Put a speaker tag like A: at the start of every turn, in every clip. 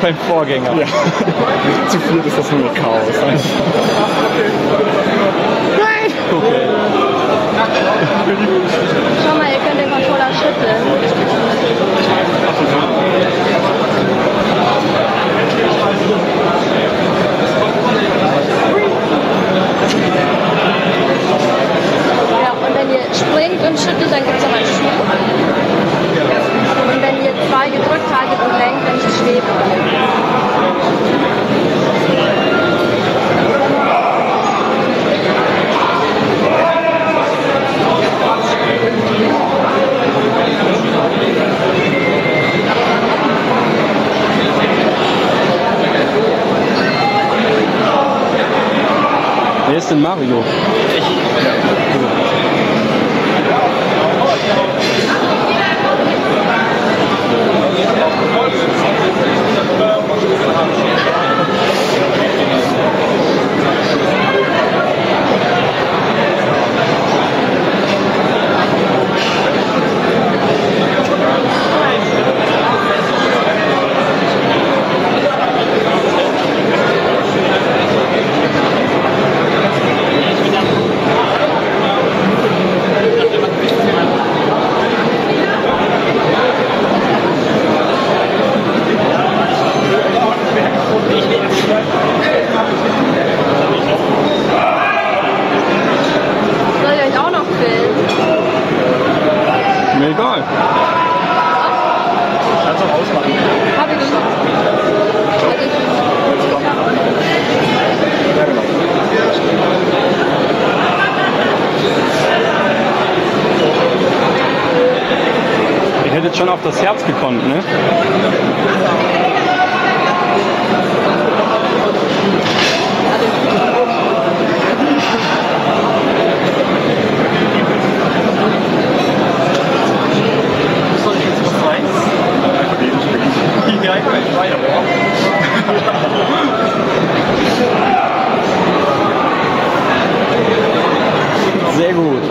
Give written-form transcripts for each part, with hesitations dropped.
A: beim Vorgänger.
B: Ja. Zu viel ist das nur noch Chaos.
A: Nein! Okay.
C: Schau mal, ihr könnt den Controller schütteln. Ja, und wenn ihr springt und schüttelt, dann gibt es noch einen Schub. Und wenn ihr 2 gedrückt haltet und lenkt, dann ist es Schwebe.
A: Wer ist denn Mario?
B: Ich.
C: Soll ich euch auch noch filmen?
A: Mir egal.
B: Kannst du auch ausmachen.
C: Hab ich schon.
B: Ja, genau.
A: Ihr hättet schon auf das Herz gekonnt, ne?
B: Soll ich jetzt was rein? Ja, ich weiß weiter.
A: Sehr gut.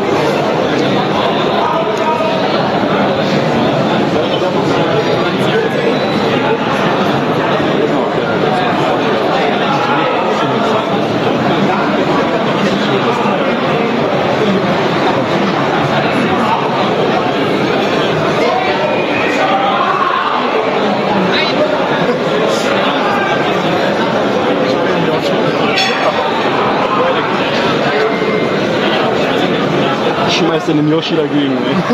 A: Schmeißt den Yoshi dagegen.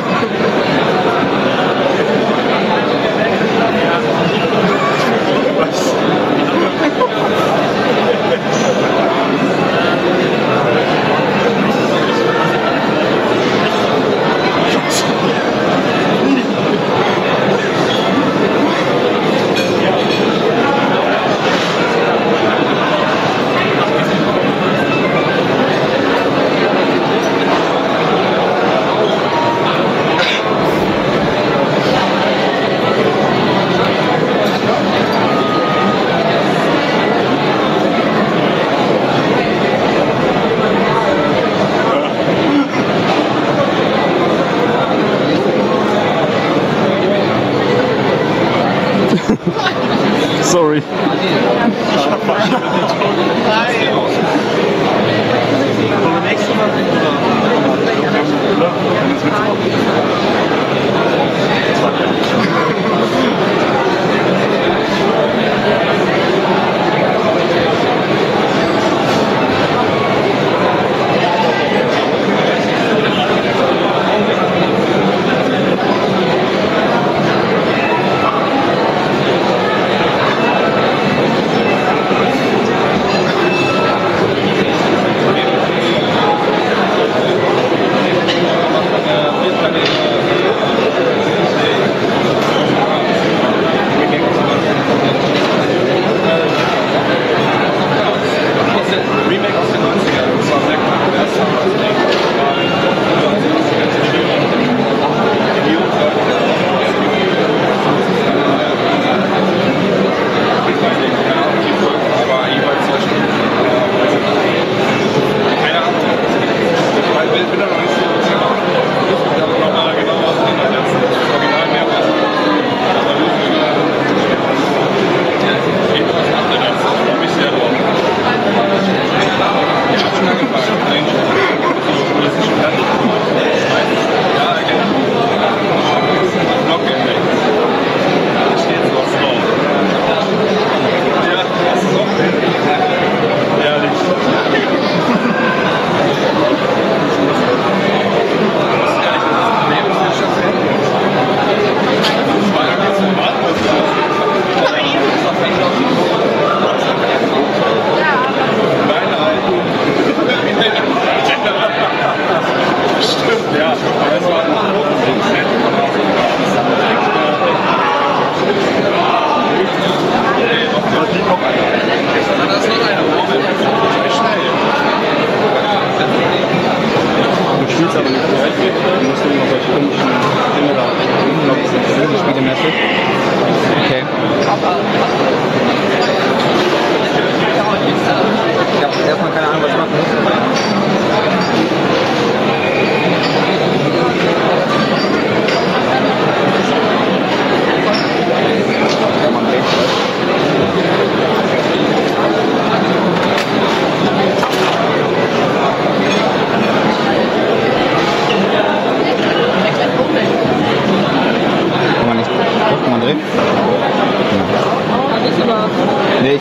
A: Sorry.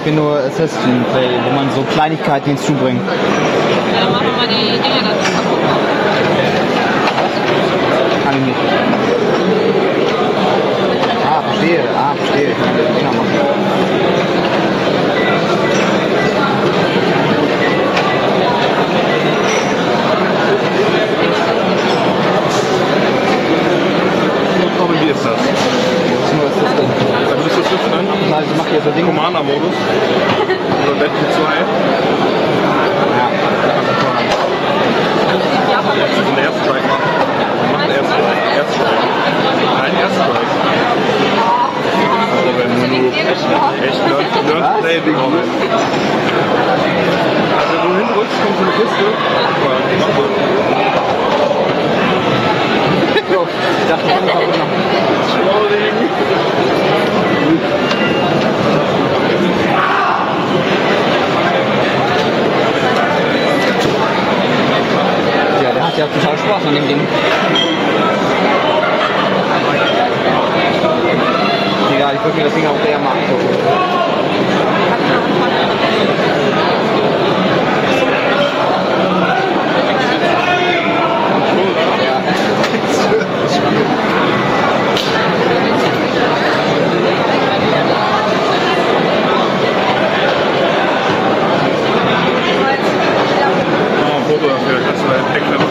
D: bin nur Assassin Play, wo man so Kleinigkeiten hinzubringt.
E: Ja, dann machen wir mal die Dinge dazu kaputt.
D: Kann ich nicht. Verstehe. Ich kann den Dinger machen.
B: Wie ist das?
D: Das ist nur Assistant.
B: Dann bist du Assistant?
D: Das heißt, ich mache hier so Dinge.
B: Commander-Modus? Oder Deadpool 2?
D: Ja.
B: Einen Airstrike machen. Mach einen Airstrike. Nein, Airstrike. Also wenn du echt Learn Play Ding brauchst. Also wenn du hinrückst, kommt so eine Kiste.
D: So, ich dachte, ich kann das auch noch. Ja, der hat ja total Spaß an dem Ding. Egal, ich würde mir das Ding auch eher mal angucken.
B: Foto dafür, kannst du mal entdecken.